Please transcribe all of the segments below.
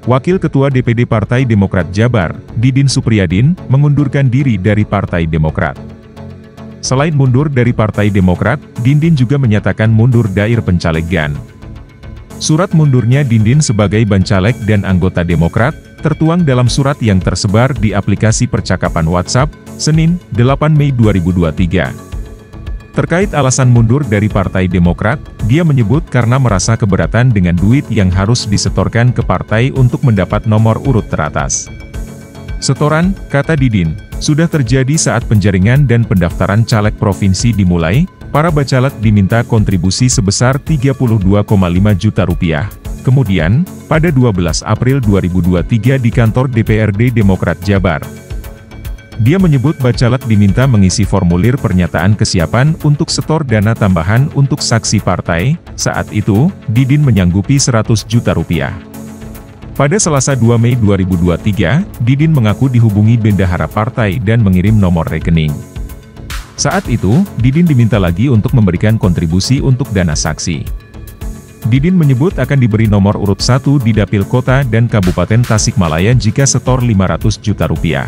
Wakil Ketua DPD Partai Demokrat Jabar, Didin Supriyadin, mengundurkan diri dari Partai Demokrat. Selain mundur dari Partai Demokrat, Didin juga menyatakan mundur dari pencalegan. Surat mundurnya Didin sebagai Bacalek dan anggota Demokrat, tertuang dalam surat yang tersebar di aplikasi percakapan WhatsApp, Senin, 8 Mei 2023. Terkait alasan mundur dari Partai Demokrat, dia menyebut karena merasa keberatan dengan duit yang harus disetorkan ke partai untuk mendapat nomor urut teratas. Setoran, kata Didin, sudah terjadi saat penjaringan dan pendaftaran caleg provinsi dimulai, para bacalek diminta kontribusi sebesar Rp32,5 juta. Kemudian, pada 12 April 2023 di kantor DPRD Demokrat Jabar, dia menyebut bacalek diminta mengisi formulir pernyataan kesiapan untuk setor dana tambahan untuk saksi partai. Saat itu, Didin menyanggupi Rp100 juta. Pada Selasa 2 Mei 2023, Didin mengaku dihubungi bendahara partai dan mengirim nomor rekening. Saat itu, Didin diminta lagi untuk memberikan kontribusi untuk dana saksi. Didin menyebut akan diberi nomor urut 1 di Dapil Kota dan Kabupaten Tasikmalaya jika setor Rp500 juta.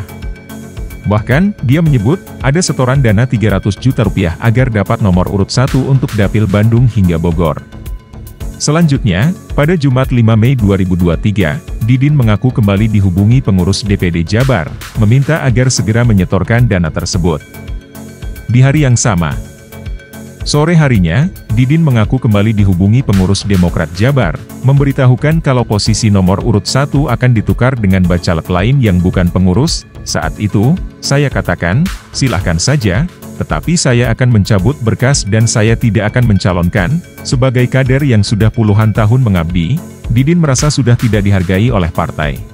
Bahkan, dia menyebut, ada setoran dana Rp300 juta agar dapat nomor urut 1 untuk Dapil Bandung hingga Bogor. Selanjutnya, pada Jumat 5 Mei 2023, Didin mengaku kembali dihubungi pengurus DPD Jabar, meminta agar segera menyetorkan dana tersebut. Di hari yang sama, sore harinya, Didin mengaku kembali dihubungi pengurus Demokrat Jabar, memberitahukan kalau posisi nomor urut 1 akan ditukar dengan bacalek lain yang bukan pengurus. Saat itu, saya katakan, silahkan saja, tetapi saya akan mencabut berkas dan saya tidak akan mencalonkan. Sebagai kader yang sudah puluhan tahun mengabdi, Didin merasa sudah tidak dihargai oleh partai.